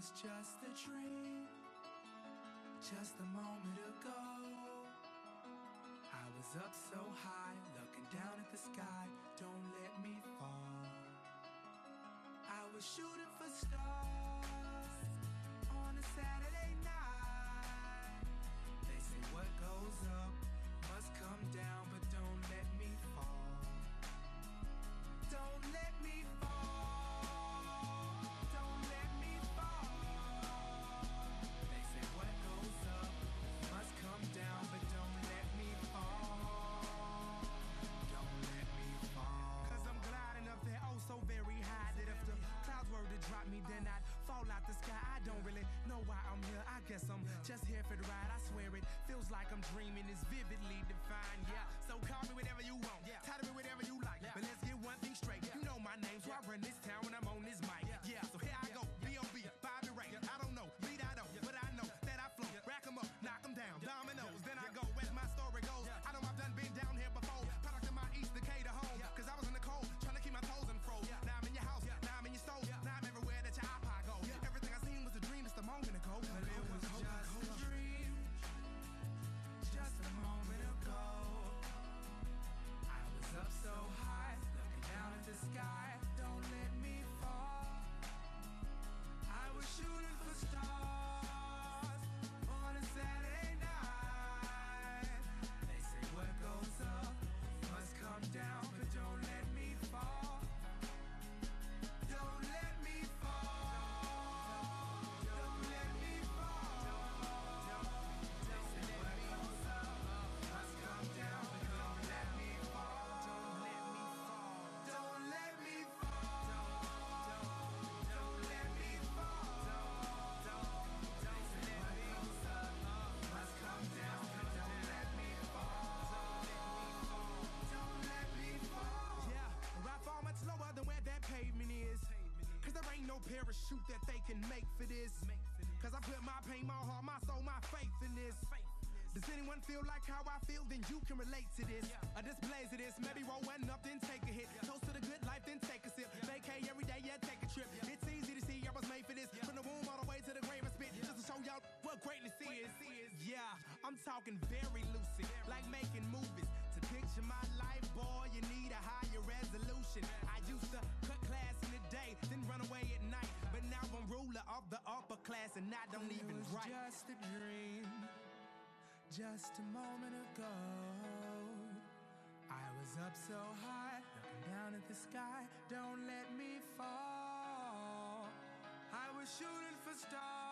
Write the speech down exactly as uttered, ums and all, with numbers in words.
was just a dream, just a moment ago. I was up so high, looking down at the sky. Don't let me fall. I was shooting for stars on a Saturday night. They say what goes up must come down, but don't let me fall. Don't let me fall. Don't let me fall. They say what goes up must come down, but don't let me fall. Don't let me fall. Cause I'm gliding up there oh so very high that if the clouds were to drop me, then I'd fall out the sky. I don't really know why I'm here. I guess I'm just here for the ride. I swear it feels like I'm dreaming. It's vividly defined. Yeah, so call me whatever you want. Title me whatever you like. But let's get one thing straight. You know my name, so I run this town when I'm on this mic. Yeah, so here I go. B O B, Bobby Ray. I don't know, lead I don't, but I know that I flow. Rack 'em up, knock 'em down, dominoes. Then I go as my story goes. I know I've done been down here before. Product of my East Decay to home. Cause I was in the cold, trying to keep my toes in froze. Now I'm in your house, now I'm in your stove. Now I'm everywhere that your iPod goes. Everything I seen was a dream just a moment ago. But it was just a dream, just a moment ago. I was up so high, looking down at the sky. Don't let me fall. I was shooting for stars on a Saturday night. They say what goes up must come down, but don't let me fall. Don't let me fall. Don't let me fall. They say what goes up must come down, but don't let me fall. Don't let me fall. Don't let me fall. Don't let me fall. They say what goes up must come down, but don't let me fall. Don't let me fall. Yeah, I fall much lower than where that pavement is. Cause there ain't no parachute that they can make for this. Cause I put my pain, my heart, my soul, my faith in this. Does anyone feel like how I feel? Then you can relate to this. A display to this. Maybe roll one up, then take a hit. Toast to the good life, then take a sip. Vacay every day, yeah, take a trip. It's easy to see I was made for this. From the womb all the way to the grave and spit. Just to show y'all what greatness is. Yeah, I'm talking very lucid. Like making movies. To picture my life, boy, you need a higher resolution. I used to cut class in the day, then run away at night. But now I'm ruler of the upper class and I don't even It was write. just a dream, just a moment ago. I was up so high, looking down at the sky. Don't let me fall. I was shooting for stars